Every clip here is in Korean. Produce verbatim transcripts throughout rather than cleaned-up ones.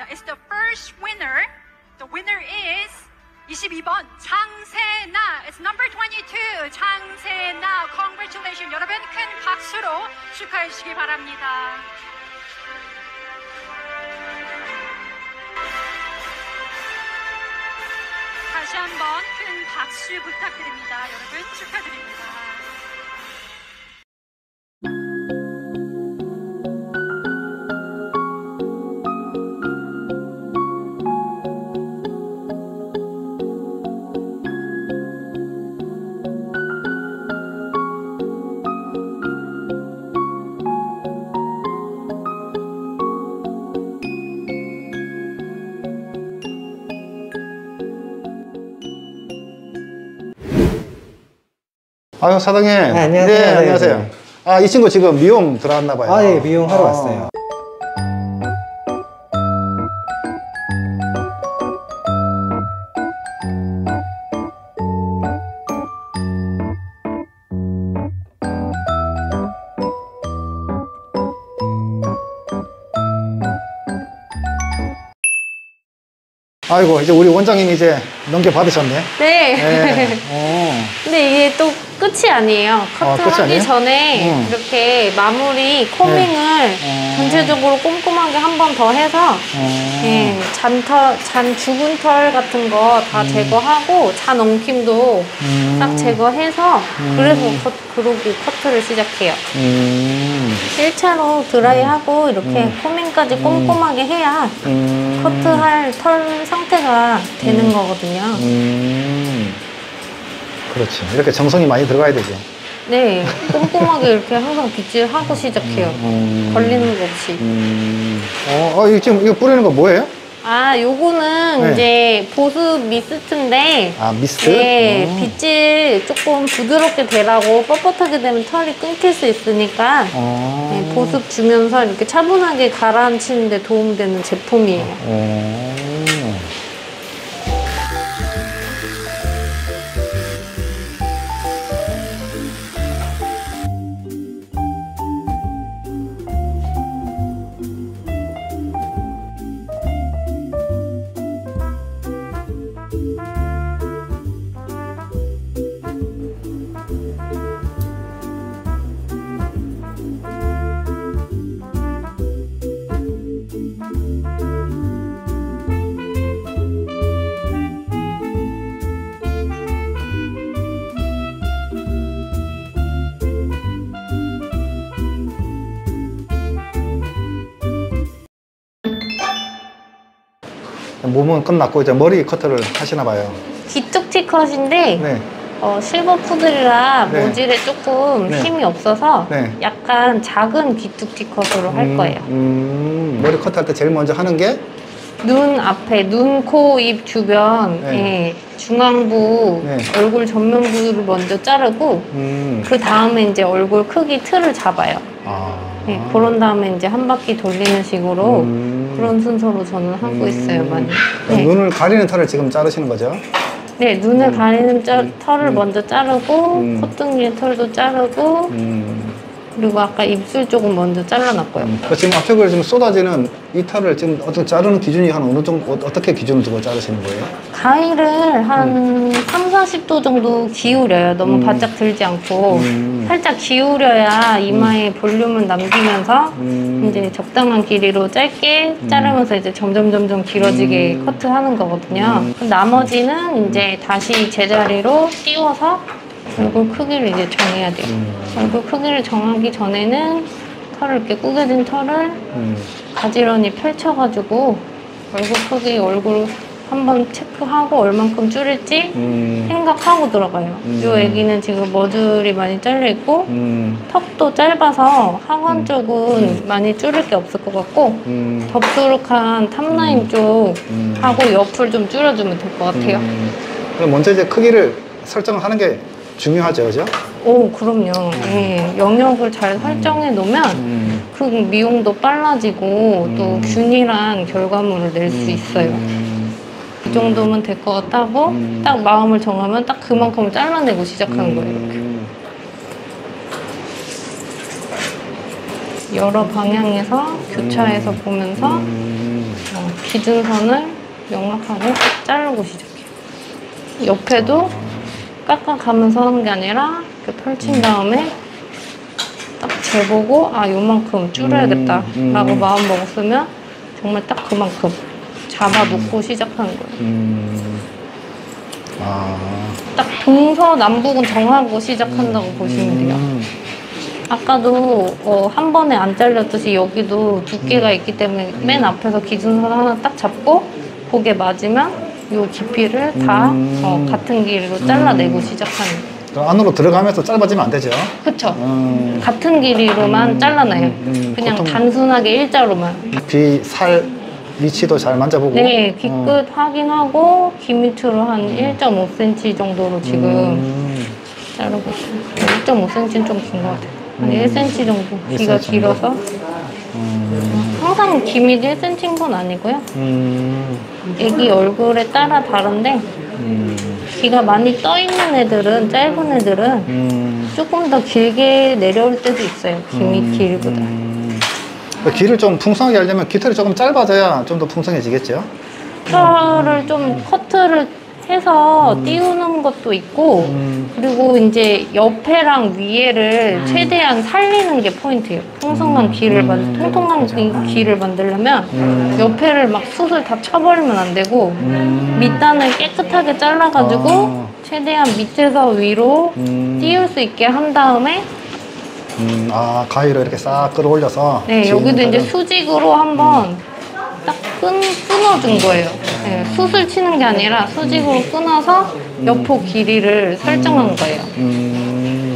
축하드립니다. It's the first winner. The winner is 이십이 번 장세나. It's number twenty-two. 장세나. Congratulations. 여러분 큰 박수로 축하해 주시기 바랍니다. 다시 한번 큰 박수 부탁드립니다. 여러분 축하드립니다. 아유, 사장님. 네, 안녕하세요. 네, 안녕하세요. 아, 이 친구 지금 미용 들어왔나 봐요. 아, 예, 미용하러 아. 왔어요. 아이고, 이제 우리 원장님이 이제 넘겨받으셨네. 네. 네. 오. 근데 이게 또 끝이 아니에요. 아, 끝이 커트하기 아니에요? 전에 음. 이렇게 마무리 코밍을 네. 전체적으로 꼼꼼하게 한 번 더 해서 어. 예, 잔털, 잔 죽은 털 같은 거 다 음. 제거하고 잔 엉킴도 음. 딱 제거해서 음. 그래서 컷, 그러고 커트를 시작해요. 음. 일 차로 드라이하고 이렇게 음. 코밍까지 꼼꼼하게 해야 음. 커트할 털 상태가 되는 음. 거거든요. 음. 그렇지. 이렇게 정성이 많이 들어가야 되죠. 네, 꼼꼼하게 이렇게 항상 빗질하고 시작해요. 음. 걸리는 거 없이. 음. 어, 어, 이거 지금 이거 뿌리는 거 뭐예요? 아, 요거는 네. 이제 보습 미스트인데, 아, 미스트? 네, 어. 빗질 조금 부드럽게 되라고 뻣뻣하게 되면 털이 끊길 수 있으니까 어. 네, 보습 주면서 이렇게 차분하게 가라앉히는 데 도움되는 제품이에요. 어. 몸은 끝났고 이제 머리 커트를 하시나 봐요. 뒤쪽티 컷인데, 네. 어, 실버 푸들이라 네. 모질에 조금 네. 힘이 없어서 네. 약간 작은 귀뚝티 컷으로 할 음, 거예요. 음, 머리 커트할 때 제일 먼저 하는 게 눈 앞에, 눈, 코, 입 주변, 네. 예, 중앙부, 네. 얼굴 전면 부를 먼저 자르고, 음. 그 다음에 이제 얼굴 크기 틀을 잡아요. 아. 예, 그런 다음에 이제 한 바퀴 돌리는 식으로 음. 그런 순서로 저는 하고 음. 있어요, 많이. 그럼 네. 눈을 가리는 털을 지금 자르시는 거죠? 네, 눈을 음. 가리는 짜, 음. 털을 음. 먼저 자르고, 음. 콧등의 털도 자르고, 음. 그리고 아까 입술 쪽은 먼저 잘라놨고요. 음. 그러니까 지금 앞쪽으로 지금 쏟아지는 이 털을 지금 어떤 자르는 기준이 한 어느 정도, 어, 어떻게 기준을 두고 자르시는 거예요? 가위를 한 삼, 사십 도 정도 기울여요. 너무 음. 바짝 들지 않고. 음. 살짝 기울여야 이마에 볼륨을 남기면서 음. 이제 적당한 길이로 짧게 자르면서 이제 점점 점점 길어지게 음. 커트하는 거거든요. 음. 그럼 나머지는 이제 다시 제자리로 띄워서 얼굴 크기를 이제 정해야 돼요. 음. 얼굴 크기를 정하기 전에는 털을 이렇게 꾸겨진 털을 음. 가지런히 펼쳐가지고 얼굴 크기 얼굴 한번 체크하고 얼만큼 줄일지 음. 생각하고 들어가요. 음. 이 애기는 지금 머줄이 많이 잘려 있고 음. 턱도 짧아서 하관 음. 쪽은 음. 많이 줄일 게 없을 것 같고 음. 덥수룩한 탑라인 음. 쪽 음. 하고 옆을 좀 줄여주면 될 것 같아요. 음. 그럼 먼저 이제 크기를 설정을 하는 게 중요하죠, 그죠? 오, 그럼요. 예, 영역을 잘 설정해 놓으면 음. 그 미용도 빨라지고 음. 또 균일한 결과물을 낼 수 음. 있어요. 음. 이 정도면 될 것 같다고 음. 딱 마음을 정하면 딱 그만큼을 잘라내고 시작하는 거예요. 이렇게. 음. 여러 방향에서 교차해서 보면서 음. 어, 기준선을 명확하게 자르고 시작해요. 옆에도 깎아가면서 하는 게 아니라 이렇게 펼친 다음에 딱 재보고 아 요만큼 줄여야겠다 음, 라고 음. 마음 먹었으면 정말 딱 그만큼 잡아놓고 음. 시작하는 거예요. 음. 아. 딱 동서남북은 정하고 시작한다고 음. 보시면 돼요. 아까도 어, 한 번에 안 잘렸듯이 여기도 두께가 음. 있기 때문에 맨 앞에서 기준선 하나 딱 잡고 그게 맞으면 요 깊이를 다 음. 어, 같은 길이로 잘라내고 음. 시작하는 거예요. 안으로 들어가면서 짧아지면 안 되죠? 그쵸? 음. 같은 길이로만 음. 잘라내요. 음. 음. 그냥 보통 단순하게 일자로만. 귀, 살 위치도 잘 만져보고. 네, 귀끝 어. 확인하고 귀 밑으로 한 일 점 오 센티미터 정도로 지금 음. 자르고 있어요. 일 점 오 센티미터는 좀 긴 것 같아요. 한 음. 일 센티미터 정도. 귀가 일 센티미터 정도? 길어서. 음. 항상 기밀이 일 센티미터인 건 아니고요. 음. 애기 얼굴에 따라 다른데 음. 귀가 많이 떠 있는 애들은, 짧은 애들은 음. 조금 더 길게 내려올 때도 있어요. 귀 밑 길보다. 음. 귀를 좀 풍성하게 하려면 깃털이 조금 짧아져야 좀 더 풍성해지겠죠? 깃털을 좀 커트를 해서 음. 띄우는 것도 있고 음. 그리고 이제 옆에랑 위에를 음. 최대한 살리는 게 포인트예요. 풍성한 음. 귀를 만 음. 통통한 그죠. 음. 귀를 만들려면 음. 옆에를 막 숱을 다 쳐버리면 안 되고 음. 밑단을 깨끗하게 잘라가지고 아. 최대한 밑에서 위로 음. 띄울 수 있게 한 다음에 음. 아, 가위로 이렇게 싹 끌어올려서. 네, 지우는 여기도 이제 거를. 수직으로 한번 딱 끊, 끊어준 거예요. 네, 숱을 치는 게 아니라 수직으로 끊어서 여포 길이를 설정한 거예요. 음.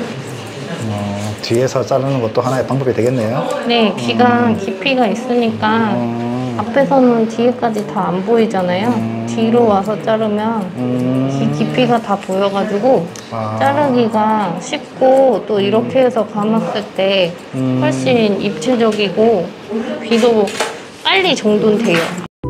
어, 뒤에서 자르는 것도 하나의 방법이 되겠네요. 네, 귀가 깊이가 있으니까 어. 앞에서는 뒤에까지 다 안 보이잖아요. 음. 뒤로 와서 자르면 음. 귀 깊이가 다 보여가지고 아. 자르기가 쉽고 또 이렇게 해서 감았을 때 음. 훨씬 입체적이고 귀도 빨리 정돈돼요.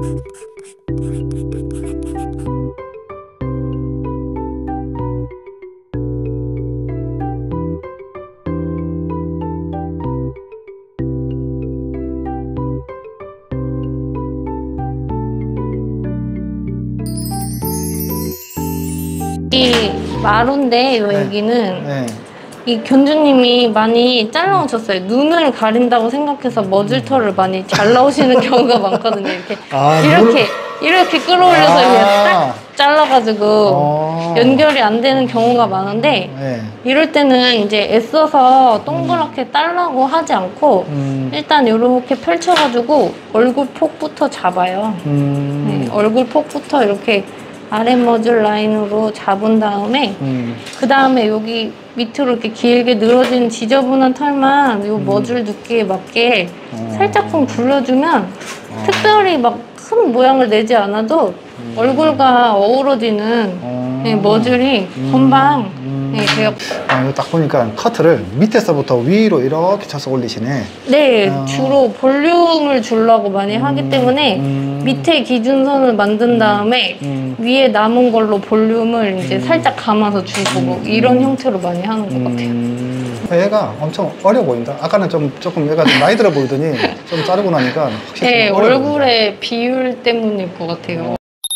이 마루인데 이 네. 애기는 네. 이 견주님이 많이 잘라오셨어요. 눈을 가린다고 생각해서 머질털을 많이 잘 나오시는 경우가 많거든요. 이렇게 아, 이렇게 이렇게 끌어올려서 아. 이렇게 딱 잘라가지고 어. 연결이 안 되는 경우가 많은데 네. 이럴 때는 이제 애써서 동그랗게 따려고 하지 않고 음. 일단 이렇게 펼쳐가지고 얼굴 폭부터 잡아요. 음. 네, 얼굴 폭부터 이렇게 아래 머줄 라인으로 잡은 다음에 음. 그 다음에 여기 밑으로 이렇게 길게 늘어진 지저분한 털만 요 머줄 두께에 맞게 어. 살짝쿵 굴려주면 특별히 막 큰 모양을 내지 않아도 얼굴과 어우러지는 어. 네, 머줄이 음. 금방 음. 네, 돼요. 아, 이거 딱 보니까 커트를 밑에서부터 위로 이렇게 쳐서 올리시네. 네, 어. 주로 볼륨을 주려고 많이 하기 때문에 음. 밑에 기준선을 만든 다음에 음. 위에 남은 걸로 볼륨을 이제 살짝 감아서 주고 뭐 이런 형태로 많이 하는 것 같아요. 음. 얘가 엄청 어려 보인다. 아까는 좀 조금 얘가 좀 나이 들어 보이더니 좀 자르고 나니까 확실히 네, 좀 어려 얼굴의 비율 때문일 것 같아요.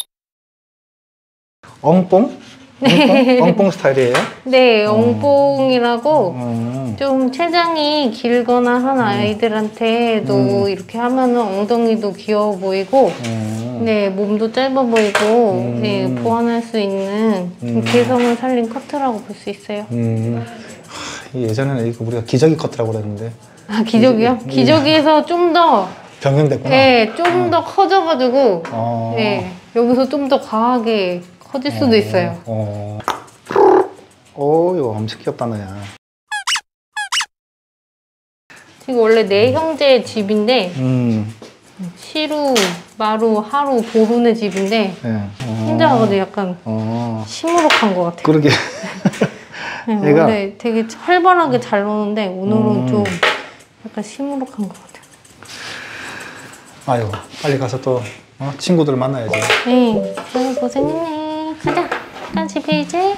엉뽕? 엉뽕? 엉뽕 스타일이에요? 네, 엉뽕이라고 음. 좀 체장이 길거나 한 아이들한테도 음. 이렇게 하면은 엉덩이도 귀여워 보이고 음. 네, 몸도 짧아 보이고 음. 네, 보완할 수 있는 좀 음. 개성을 살린 커트라고 볼 수 있어요. 음. 하, 예전에는 이거 우리가 기저귀 커트라고 그랬는데 아, 기저귀요? 음. 기저귀에서 좀 더 변경됐구나. 네, 좀 더 커져가지고 어. 네, 여기서 좀 더 과하게 커질 수도 있어요. 어. 오, 이거 엄청 귀엽다, 너야. 이거 원래 내 형제의 집인데 음. 시루, 마루, 하루, 보훈의 집인데 네. 어. 혼자 가도 약간 어. 시무룩한 것 같아요. 그러게. 네, 얘가- 원래 되게 활발하게 잘 노는데 오늘은 음. 좀 약간 시무룩한 것 같아요. 아유, 빨리 가서 또 어? 친구들 만나야지. 네, 아유, 고생했네. 가자. 나 집에 이제.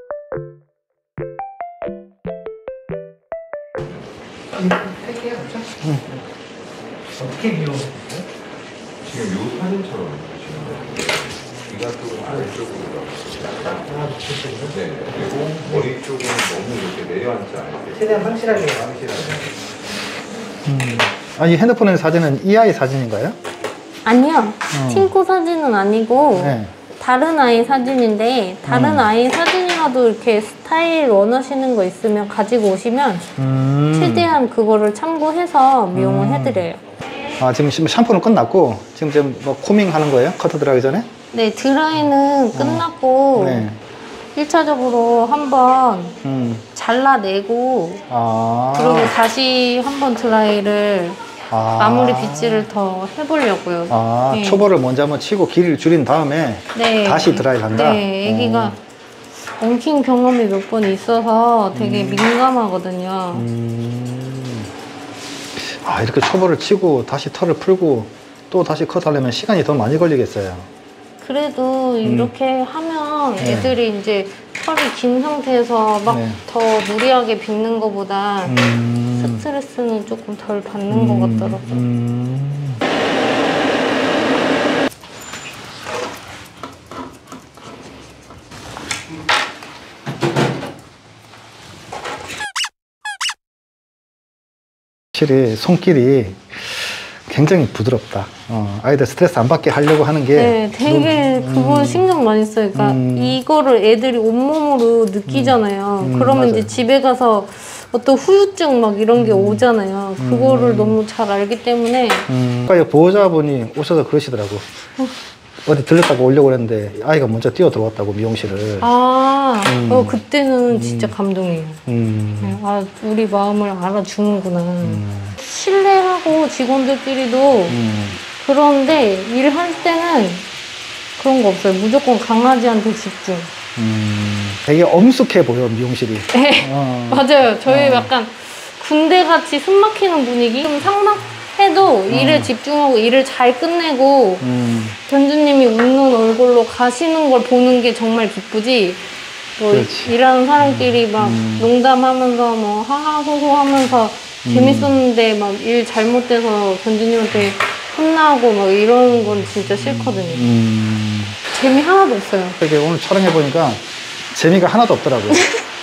응? 어떻게 미용하세요? 지금 요 사진처럼 보시면 귀가 조금 아래쪽으로 하나 붙이시고요. 네, 그리고 머리 쪽은 너무 이렇게 내려앉지 않게 최대한 확실하게 나오시라고. 음. 아, 이 핸드폰의 사진은 이 아이 사진인가요? 아니요. 어. 팅코 사진은 아니고 네. 다른 아이 사진인데 다른 음. 아이 사진이라도 이렇게 스타일 원하시는 거 있으면 가지고 오시면 음. 최대한 그거를 참고해서 미용을 음. 해드려요. 아, 지금 샴푸는 끝났고 지금 지금 뭐 코밍 하는 거예요? 커트 들어가기 전에? 네, 드라이는 끝났고 네. 일 차적으로 한번 음. 잘라내고 아. 그리고 다시 한번 드라이를 아. 마무리 빗질을 더 해보려고요. 아, 네. 초벌을 먼저 한번 치고 길이를 줄인 다음에 네. 다시 드라이를 한다? 네, 애기가 엉킨 경험이 몇 번 있어서 되게 민감하거든요. 음. 아, 이렇게 초벌을 치고 다시 털을 풀고 또 다시 컷하려면 시간이 더 많이 걸리겠어요. 그래도 이렇게 하면 네. 애들이 이제 털이 긴 상태에서 막 네. 더 무리하게 빗는 것보다 음. 스트레스는 조금 덜 받는 것 같더라고요. 음. 확실히 손길이 굉장히 부드럽다. 어, 아이들 스트레스 안 받게 하려고 하는 게 네, 되게 너무- 그거 음. 신경 많이 써요. 그러니까 음. 이거를 애들이 온몸으로 느끼잖아요. 음, 그러면 맞아요. 이제 집에 가서 어떤 후유증 막 이런 게 오잖아요. 그거를 음. 너무 잘 알기 때문에 음, 아까 보호자분이 오셔서 그러시더라고. 어디 들렸다고 오려고 그랬는데 아이가 먼저 뛰어 들어왔다고 미용실을. 아, 음. 어, 그때는 진짜 감동이에요. 음. 네, 아, 우리 마음을 알아주는구나. 음. 신뢰하고 직원들끼리도 음. 그런데 일할 때는 그런 거 없어요. 무조건 강아지한테 집중. 음. 되게 엄숙해 보여 미용실이. 네, 어. 맞아요. 저희 어. 약간 군대같이 숨 막히는 분위기? 좀 삭막해도 일에 집중하고 일을 잘 끝내고 음. 견주님이 웃는 얼굴로 가시는 걸 보는 게 정말 기쁘지. 뭐 그렇지. 일하는 사람끼리 막 음. 농담하면서 뭐 하하호호 하면서 재밌었는데 막 일 잘못돼서 견주님한테 혼나고 막 이런 건 진짜 싫거든요. 음. 재미 하나도 없어요. 이게 오늘 촬영해 보니까 재미가 하나도 없더라고요.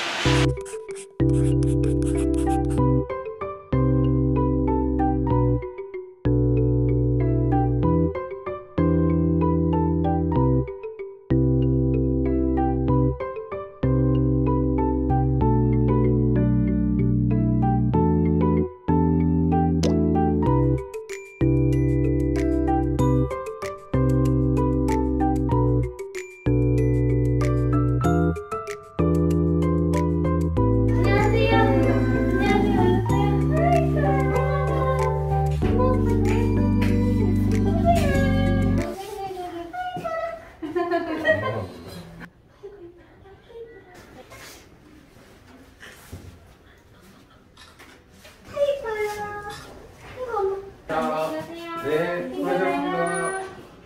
네, 수고하셨습니다.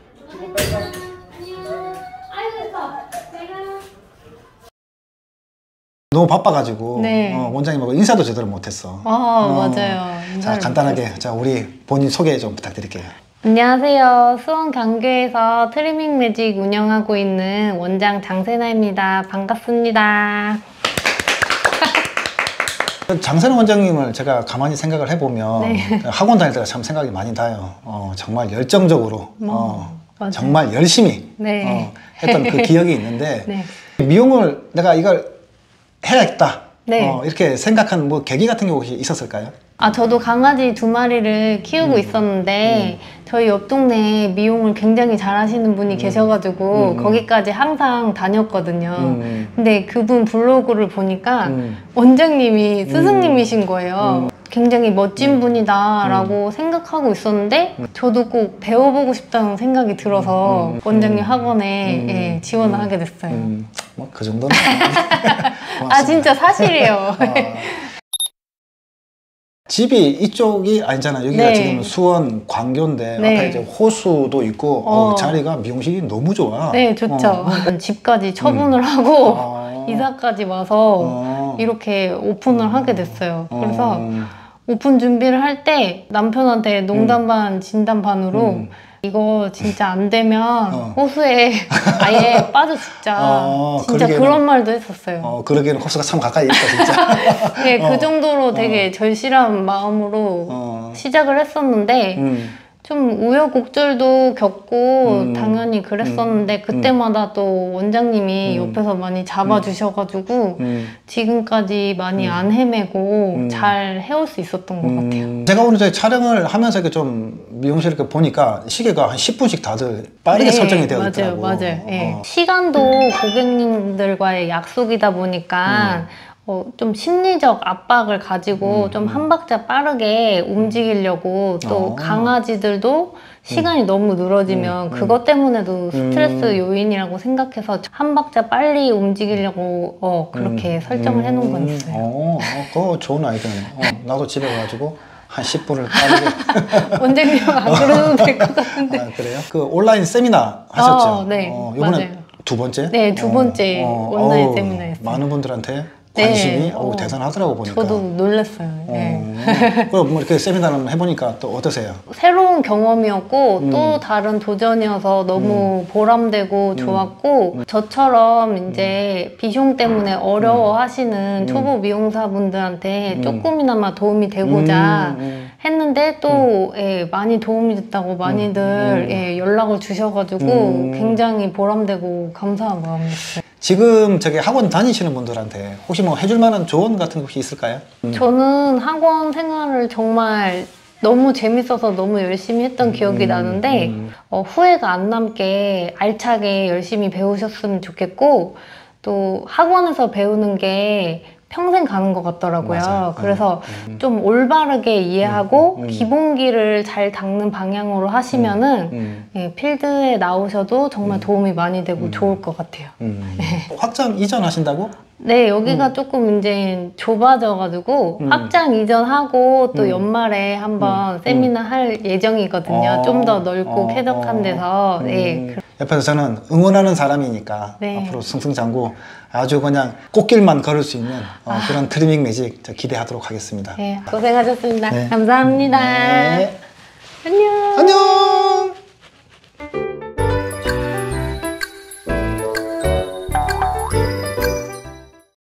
너무 바빠가지고 네. 어, 원장님하고 인사도 제대로 못했어. 아, 어. 맞아요. 자, 인사를 간단하게 자 우리 본인 소개 좀 부탁드릴게요. 안녕하세요. 수원 강교에서 트리밍 매직 운영하고 있는 원장 장세나입니다. 반갑습니다. 장세나 원장님을 제가 가만히 생각을 해보면 네. 학원 다닐 때가 참 생각이 많이 나요. 어, 정말 열정적으로 어, 맞아요. 정말 열심히 네. 어, 했던 그 기억이 있는데 네. 미용을 내가 이걸 해야겠다 네. 어, 이렇게 생각한 뭐 계기 같은 게 혹시 있었을까요? 아, 저도 강아지 두 마리를 키우고 있었는데 저희 옆 동네에 미용을 굉장히 잘 하시는 분이 계셔가지고 음. 거기까지 항상 다녔거든요. 음. 근데 그분 블로그를 보니까 음. 원장님이 스승님이신 거예요. 음. 굉장히 멋진 분이다 라고 생각하고 있었는데 저도 꼭 배워보고 싶다는 생각이 들어서 음. 원장님 학원에 음. 예, 지원을 하게 됐어요. 음, 뭐 그 정도는 아, 진짜 사실이에요. 아, 집이 이쪽이 아니잖아. 여기가 네. 지금 수원 광교인데 네. 앞에 이제 호수도 있고 어. 어, 자리가 미용실이 너무 좋아. 네, 좋죠. 어. 집까지 처분을 하고 아. 이사까지 와서 어. 이렇게 오픈을 하게 됐어요. 그래서 어. 오픈 준비를 할 때 남편한테 농담 반 진담 반으로 음. 이거 진짜 안 되면 어. 호수에 아예 빠져 죽자. 어, 진짜 그러기에는- 그런 말도 했었어요. 어, 그러기에는 호수가 참 가까이 있다, 진짜. 네, 어. 그 정도로 되게 절실한 마음으로 어. 시작을 했었는데 음. 좀 우여곡절도 겪고 음. 당연히 그랬었는데 그때마다 또 원장님이 음. 옆에서 많이 잡아주셔가지고 음. 지금까지 많이 안 헤매고 음. 잘 해올 수 있었던 것 같아요. 음, 제가 오늘 저희 촬영을 하면서 이렇게 좀 미용실 이렇게 보니까 시계가 한 십 분씩 다들 빠르게 네, 설정이 되어 맞아요, 있더라고요. 맞아요. 예. 어. 시간도 고객님들과의 약속이다 보니까 어, 좀 심리적 압박을 가지고 음, 좀 한 박자 빠르게 움직이려고 또 어. 강아지들도 시간이 너무 늘어지면 음, 그것 때문에도 스트레스 음. 요인이라고 생각해서 한 박자 빨리 움직이려고 어, 그렇게 설정을 해놓은 건 있어요. 어, 어, 그거 좋은 아이디어네. 어, 나도 집에 가가지고 한 십 분을 빠르게. 원장님 안 그러도 될 것 같은데. 아, 그래요? 그 온라인 세미나 하셨죠? 어, 네, 어, 이번에 맞아요. 두 번째? 네, 두 번째 온라인 어우, 세미나 했어요. 많은 분들한테 네, 관심이 어우, 어, 대단하더라고 보니까. 저도 놀랐어요. 네. 어, 그럼 뭐 이렇게 세미나를 해보니까 또 어떠세요? 새로운 경험이었고 음. 또 다른 도전이어서 너무 보람되고 좋았고 음. 저처럼 이제 비숑 때문에 어려워하시는 초보 미용사분들한테 음. 조금이나마 도움이 되고자 음, 음. 했는데 또 예, 많이 도움이 됐다고 많이들 음. 예, 연락을 주셔가지고 음. 굉장히 보람되고 감사한 마음이었어요. 지금 저기 학원 다니시는 분들한테 혹시 뭐 해줄 만한 조언 같은 거 혹시 있을까요? 음. 저는 학원 생활을 정말 너무 재밌어서 너무 열심히 했던 기억이 음, 나는데 음. 어, 후회가 안 남게 알차게 열심히 배우셨으면 좋겠고 또 학원에서 배우는 게 평생 가는 것 같더라고요. 맞아요. 그래서 음. 좀 올바르게 이해하고 음, 음. 기본기를 잘 닦는 방향으로 하시면은 음. 예, 필드에 나오셔도 정말 도움이 많이 되고 좋을 것 같아요. 음. 확장 이전하신다고? 네, 여기가 조금 이제 좁아져가지고 음. 확장 이전하고 또 음. 연말에 한번 음. 세미나 할 예정이거든요. 어. 좀 더 넓고 어. 쾌적한 데서. 음. 네. 옆에서 저는 응원하는 사람이니까 네. 앞으로 승승장구 아주 그냥 꽃길만 걸을 수 있는 어, 그런 트리밍 매직 저 기대하도록 하겠습니다. 네, 고생하셨습니다. 네. 감사합니다. 네. 안녕. 안녕!